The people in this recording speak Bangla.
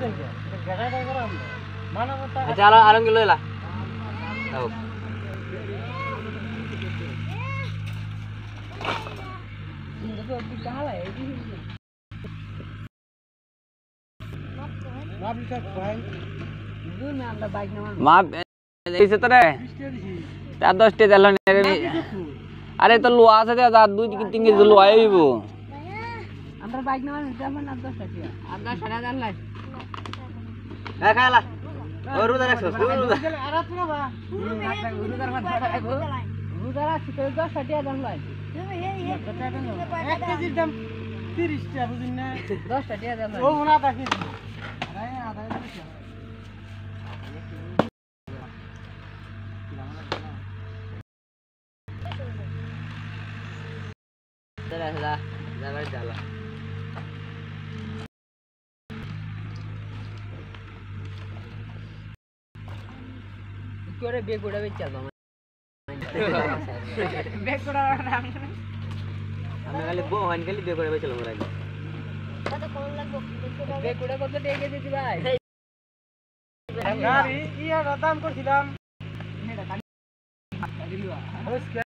আচ্ছা আলমকে লইলা আও মা দিছে তো রে 4-10 টা দিল আরে তো লোয়া আছে 2-3 কেজি লোয়া আইব আমরা বাইক নামার ভিতরে না 10 টাকা আর 10,000 লাই এ খালা ও রুদা রাখছ রুদা আরে তুই বা রুদার মত খাইবো রুদার আছে তো 10 টাকা দাম লাই এক কেজির দাম 30 টাকা বুঝিন না 10 টাকা দাম ও না দেখি আরে আধা টাকা চলা যাবার জ্বালা করে বেগুড়া বেচা দাও বেগুড়া নাম আমি খালি বউ হন খালি বেগুড়া বেচলাম ওর আগে কত কোন লাগবে বেগুড়া কত টাকা দিছি ভাই গাড়ি ইয়া দাম করছিলাম এটা খালি দিলুয়া